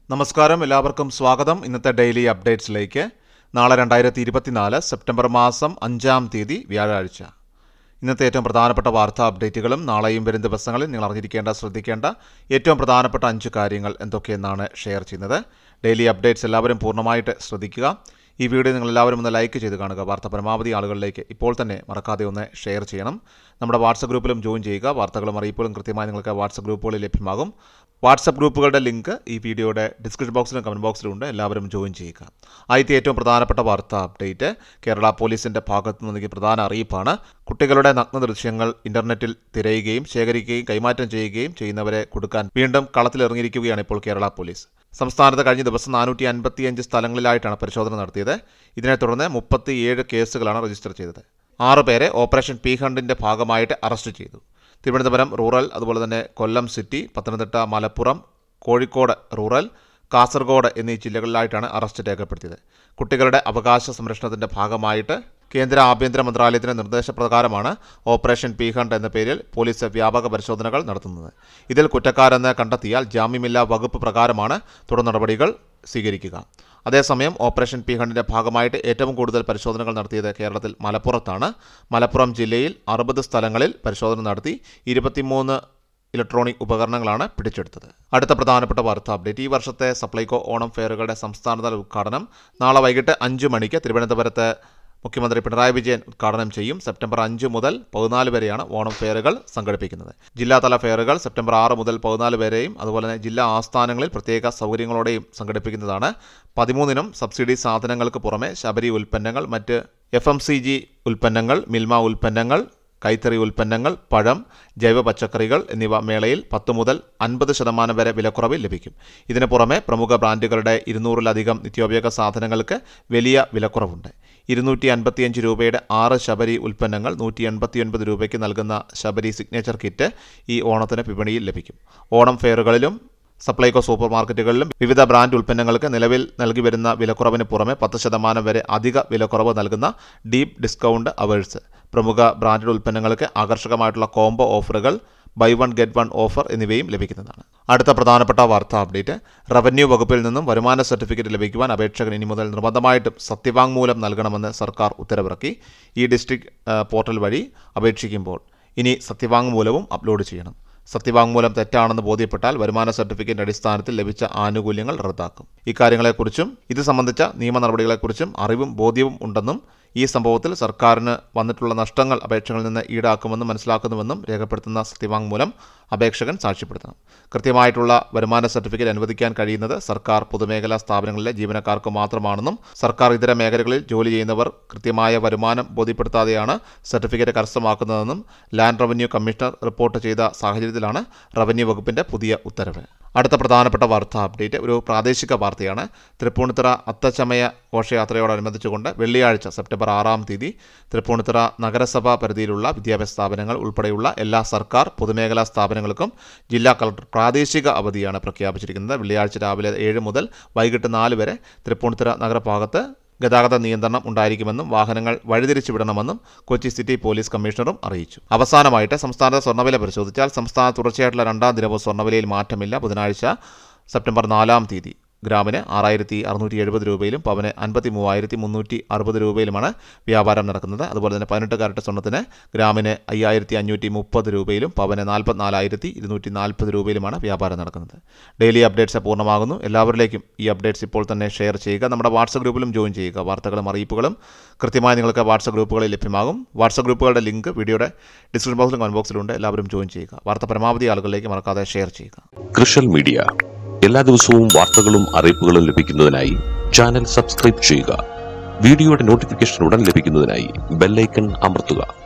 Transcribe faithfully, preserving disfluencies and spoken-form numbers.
നമസ്കാരം, എല്ലാവർക്കും സ്വാഗതം. ഇന്നത്തെ ഡെയിലി അപ്ഡേറ്റ്സിലേക്ക്. നാളെ രണ്ടായിരത്തി ഇരുപത്തിനാല് സെപ്റ്റംബർ മാസം അഞ്ചാം തീയതി വ്യാഴാഴ്ച. ഇന്നത്തെ ഏറ്റവും പ്രധാനപ്പെട്ട വാർത്താ അപ്ഡേറ്റുകളും നാളെയും വരും ദിവസങ്ങളിൽ നിങ്ങൾ അറിഞ്ഞിരിക്കേണ്ട, ശ്രദ്ധിക്കേണ്ട ഏറ്റവും പ്രധാനപ്പെട്ട അഞ്ച് കാര്യങ്ങൾ എന്തൊക്കെയെന്നാണ് ഷെയർ ചെയ്യുന്നത്. ഡെയിലി അപ്ഡേറ്റ്സ് എല്ലാവരും പൂർണ്ണമായിട്ട് ശ്രദ്ധിക്കുക. ഈ വീഡിയോ നിങ്ങൾ എല്ലാവരും ഒന്ന് ലൈക്ക് ചെയ്ത് കാണുക. വാർത്ത പരമാവധി ആളുകളിലേക്ക് ഇപ്പോൾ തന്നെ മറക്കാതെ ഒന്ന് ഷെയർ ചെയ്യണം. നമ്മുടെ വാട്സപ്പ് ഗ്രൂപ്പിലും ജോയിൻ ചെയ്യുക. വാർത്തകളും അറിയിപ്പുകളും കൃത്യമായി നിങ്ങൾക്ക് വാട്സപ്പ് ഗ്രൂപ്പുകളിൽ ലഭ്യമാകും. വാട്സപ്പ് ഗ്രൂപ്പുകളുടെ ലിങ്ക് ഈ വീഡിയോയുടെ ഡിസ്ക്രിപ്ഷൻ ബോക്സിലും കമൻറ്റ് ബോക്സിലും ഉണ്ട്. എല്ലാവരും ജോയിൻ ചെയ്യുക. ആദ്യത്തെ ഏറ്റവും പ്രധാനപ്പെട്ട വാർത്താ അപ്ഡേറ്റ് കേരള പോലീസിൻ്റെ ഭാഗത്തു നിന്ന് പ്രധാന അറിയിപ്പാണ്. കുട്ടികളുടെ നഗ്ന ദൃശ്യങ്ങൾ ഇന്റർനെറ്റിൽ തിരയുകയും ശേഖരിക്കുകയും കൈമാറ്റം ചെയ്യുകയും ചെയ്യുന്നവരെ കൊടുക്കാൻ വീണ്ടും കളത്തിലിറങ്ങിയിരിക്കുകയാണ് ഇപ്പോൾ കേരള പോലീസ്. സംസ്ഥാനത്ത് കഴിഞ്ഞ ദിവസം നാനൂറ്റി അൻപത്തിയഞ്ച് സ്ഥലങ്ങളിലായിട്ടാണ് പരിശോധന നടത്തിയത്. ഇതിനെ തുടർന്ന് മുപ്പത്തിയേഴ് കേസുകളാണ് രജിസ്റ്റർ ചെയ്തത്. ആറ് പേരെ ഓപ്പറേഷൻ പി ഹണ്ടിൻ്റെ ഭാഗമായിട്ട് അറസ്റ്റ് ചെയ്തു. തിരുവനന്തപുരം റൂറൽ, അതുപോലെ തന്നെ കൊല്ലം സിറ്റി, പത്തനംതിട്ട, മലപ്പുറം, കോഴിക്കോട് റൂറൽ, കാസർഗോഡ് എന്നീ ജില്ലകളിലായിട്ടാണ് അറസ്റ്റ് രേഖപ്പെടുത്തിയത്. കുട്ടികളുടെ അവകാശ സംരക്ഷണത്തിൻ്റെ ഭാഗമായിട്ട് കേന്ദ്ര ആഭ്യന്തര മന്ത്രാലയത്തിൻ്റെ നിർദ്ദേശപ്രകാരമാണ് ഓപ്പറേഷൻ പി ഹണ്ട് എന്ന പേരിൽ പോലീസ് വ്യാപക പരിശോധനകൾ നടത്തുന്നത്. ഇതിൽ കുറ്റക്കാരെന്ന് കണ്ടെത്തിയാൽ ജാമ്യമില്ലാ വകുപ്പ് പ്രകാരമാണ് തുടർ നടപടികൾ സ്വീകരിക്കുക. അതേസമയം ഓപ്പറേഷൻ പി ഹണ്ടിൻ്റെ ഭാഗമായിട്ട് ഏറ്റവും കൂടുതൽ പരിശോധനകൾ നടത്തിയത് കേരളത്തിൽ മലപ്പുറത്താണ്. മലപ്പുറം ജില്ലയിൽ അറുപത് സ്ഥലങ്ങളിൽ പരിശോധന നടത്തി ഇരുപത്തിമൂന്ന് ഇലക്ട്രോണിക് ഉപകരണങ്ങളാണ് പിടിച്ചെടുത്തത്. അടുത്ത പ്രധാനപ്പെട്ട വാർത്താ അപ്ഡേറ്റ്. ഈ വർഷത്തെ സപ്ലൈകോ ഓണം ഫെയറുകളുടെ സംസ്ഥാനതല ഉദ്ഘാടനം നാളെ വൈകിട്ട് അഞ്ച് മണിക്ക് തിരുവനന്തപുരത്ത് മുഖ്യമന്ത്രി പിണറായി വിജയൻ ഉദ്ഘാടനം ചെയ്യും. സെപ്റ്റംബർ അഞ്ച് മുതൽ പതിനാല് വരെയാണ് ഓണം ഫെയറുകൾ സംഘടിപ്പിക്കുന്നത്. ജില്ലാതല ഫെയറുകൾ സെപ്റ്റംബർ ആറ് മുതൽ പതിനാല് വരെയും അതുപോലെ തന്നെ ജില്ലാ ആസ്ഥാനങ്ങളിൽ പ്രത്യേക സൗകര്യങ്ങളോടെയും സംഘടിപ്പിക്കുന്നതാണ്. പതിമൂന്നിനും സബ്സിഡി സാധനങ്ങൾക്ക് പുറമെ ശബരി ഉൽപ്പന്നങ്ങൾ, മറ്റ് എഫ് എം സി ജി ഉൽപ്പന്നങ്ങൾ, മിൽമ ഉൽപ്പന്നങ്ങൾ, കൈത്തറി ഉൽപ്പന്നങ്ങൾ, പഴം, ജൈവ പച്ചക്കറികൾ എന്നിവ മേളയിൽ പത്ത് മുതൽ അൻപത് ശതമാനം വരെ വിലക്കുറവിൽ ലഭിക്കും. ഇതിന് പുറമെ പ്രമുഖ ബ്രാൻഡുകളുടെ ഇരുന്നൂറിലധികം നിത്യോപയോഗ സാധനങ്ങൾക്ക് വലിയ വിലക്കുറവുണ്ട്. ഇരുന്നൂറ്റി അൻപത്തിയഞ്ച് രൂപയുടെ ആറ് ശബരി ഉൽപ്പന്നങ്ങൾ നൂറ്റി എൺപത്തിയൊൻപത് രൂപയ്ക്ക് നൽകുന്ന ശബരി സിഗ്നേച്ചർ കിറ്റ് ഈ ഓണത്തിന് വിപണിയിൽ ലഭിക്കും. ഓണം ഫെയറുകളിലും സപ്ലൈകോ സൂപ്പർ മാർക്കറ്റുകളിലും വിവിധ ബ്രാൻഡ് ഉൽപ്പന്നങ്ങൾക്ക് നിലവിൽ നൽകി വരുന്ന വിലക്കുറവിന് പുറമെ പത്ത് ശതമാനം വരെ അധിക വിലക്കുറവ് നൽകുന്ന ഡീപ്പ് ഡിസ്കൗണ്ട് അവേഴ്സ്, പ്രമുഖ ബ്രാൻഡഡ് ഉൽപ്പന്നങ്ങൾക്ക് ആകർഷകമായിട്ടുള്ള കോംബോ ഓഫറുകൾ, buy one get one offer എന്നിവയും ലഭിക്കുന്നതാണ്. അടുത്ത പ്രധാനപ്പെട്ട വാർത്താ അപ്ഡേറ്റ്. റവന്യൂ വകുപ്പിൽ നിന്നും വരുമാന സർട്ടിഫിക്കറ്റ് ലഭിക്കുവാൻ അപേക്ഷകൻ ഇനി മുതൽ നിർബന്ധമായിട്ടും സത്യവാങ്മൂലം നൽകണമെന്ന് സർക്കാർ ഉത്തരവിറക്കി. ഈ ഡിസ്ട്രിക്ട് പോർട്ടൽ വഴി അപേക്ഷിക്കുമ്പോൾ ഇനി സത്യവാങ്മൂലവും അപ്ലോഡ് ചെയ്യണം. സത്യവാങ്മൂലം തെറ്റാണെന്ന് ബോധ്യപ്പെട്ടാൽ വരുമാന സർട്ടിഫിക്കറ്റിന്റെ അടിസ്ഥാനത്തിൽ ലഭിച്ച ആനുകൂല്യങ്ങൾ റദ്ദാക്കും. ഇക്കാര്യങ്ങളെക്കുറിച്ചും ഇത് സംബന്ധിച്ച നിയമ നടപടികളെക്കുറിച്ചും അറിവും ബോധ്യവും ഉണ്ടെന്നും ഈ സംഭവത്തിൽ സർക്കാരിന് വന്നിട്ടുള്ള നഷ്ടങ്ങൾ അപേക്ഷകളിൽ നിന്ന് ഈടാക്കുമെന്നും മനസ്സിലാക്കുന്നുവെന്നും രേഖപ്പെടുത്തുന്ന സത്യവാങ്മൂലം അപേക്ഷകൻ സാക്ഷ്യപ്പെടുത്തണം. കൃത്യമായിട്ടുള്ള വരുമാന സർട്ടിഫിക്കറ്റ് അനുവദിക്കാൻ കഴിയുന്നത് സർക്കാർ പൊതുമേഖലാ സ്ഥാപനങ്ങളിലെ ജീവനക്കാർക്ക് മാത്രമാണെന്നും സർക്കാർ ഇതര മേഖലകളിൽ ജോലി ചെയ്യുന്നവർ കൃത്യമായ വരുമാനം ബോധ്യപ്പെടുത്താതെയാണ് സർട്ടിഫിക്കറ്റ് കരസ്ഥമാക്കുന്നതെന്നും ലാൻഡ് റവന്യൂ കമ്മീഷണർ റിപ്പോർട്ട് ചെയ്ത സാഹചര്യത്തിലാണ് റവന്യൂ വകുപ്പിന്റെ പുതിയ ഉത്തരവ്. അടുത്ത പ്രധാനപ്പെട്ട വാർത്താ അപ്ഡേറ്റ് ഒരു പ്രാദേശിക വാർത്തയാണ്. തൃപ്പൂണിത്തുറ അത്തച്ചമയ ഘോഷയാത്രയോടനുബന്ധിച്ചുകൊണ്ട് വെള്ളിയാഴ്ച സെപ്റ്റംബർ ആറാം തീയതി തൃപ്പൂണിത്തുറ നഗരസഭാ പരിധിയിലുള്ള വിദ്യാഭ്യാസ സ്ഥാപനങ്ങൾ ഉൾപ്പെടെയുള്ള എല്ലാ സർക്കാർ പൊതുമേഖലാ സ്ഥാപനങ്ങൾക്കും ജില്ലാ കളക്ടർ പ്രാദേശിക അവധിയാണ് പ്രഖ്യാപിച്ചിരിക്കുന്നത്. വെള്ളിയാഴ്ച രാവിലെ ഏഴ് മുതൽ വൈകിട്ട് നാല് വരെ തൃപ്പൂണിത്തുറ നഗരഭാഗത്ത് ഗതാഗത നിയന്ത്രണം ഉണ്ടായിരിക്കുമെന്നും വാഹനങ്ങൾ വഴിതിരിച്ചു വിടണമെന്നും കൊച്ചി സിറ്റി പോലീസ് കമ്മീഷണറും അറിയിച്ചു. അവസാനമായിട്ട് സംസ്ഥാനത്തെ സ്വർണ്ണവില പരിശോധിച്ചാൽ സംസ്ഥാനത്ത് തുടർച്ചയായിട്ടുള്ള രണ്ടാം ദിനവും സ്വർണ്ണവിലയിൽ മാറ്റമില്ല. ബുധനാഴ്ച സെപ്റ്റംബർ നാലാം തീയതി ഗ്രാമിന് ആറായിരത്തി അറുന്നൂറ്റി എഴുപത് രൂപയിലും പവന് അൻപത്തി മൂവായിരത്തി മുന്നൂറ്റി അറുപത് രൂപയിലുമാണ് വ്യാപാരം നടക്കുന്നത്. അതുപോലെ തന്നെ പതിനെട്ട് കാരറ്റ് സ്വർണ്ണത്തിന് ഗ്രാമിന് അയ്യായിരത്തി അഞ്ഞൂറ്റി മുപ്പത് രൂപയിലും പവന് നാൽപ്പത്തിനാലായിരത്തി ഇരുന്നൂറ്റി നാൽപ്പത് രൂപയിലുമാണ് വ്യാപാരം നടക്കുന്നത്. ഡെയിലി അപ്ഡേറ്റ്സ് പൂർണ്ണമാകുന്നു. എല്ലാവരിലേക്കും ഈ അപ്ഡേറ്റ്സ് ഇപ്പോൾ തന്നെ ഷെയർ ചെയ്യുക. നമ്മുടെ വാട്സപ്പ് ഗ്രൂപ്പിലും ജോയിൻ ചെയ്യുക. വാർത്തകളും അറിയിപ്പുകളും കൃത്യമായി നിങ്ങൾക്ക് വാട്സപ്പ് ഗ്രൂപ്പുകളിൽ ലഭ്യമാകും. വാട്സപ്പ് ഗ്രൂപ്പുകളുടെ ലിങ്ക് വീഡിയോയുടെ ഡിസ്ക്രിപ്ഷൻ ബോക്സിലും കമന്റ് ബോക്സിലുണ്ട്. എല്ലാവരും ജോയിൻ ചെയ്യുക. വാർത്ത പരമാവധി ആളുകളിലേക്ക് മറക്കാതെ ഷെയർ ചെയ്യുക. കൃഷൽ മീഡിയ എല്ലാ ദിവസവും വാർത്തകളും അറിയിപ്പുകളും ലഭിക്കുന്നതിനായി ചാനൽ സബ്സ്ക്രൈബ് ചെയ്യുക. വീഡിയോയുടെ നോട്ടിഫിക്കേഷൻ ഉടൻ ലഭിക്കുന്നതിനായി ബെൽ ഐക്കൺ അമർത്തുക.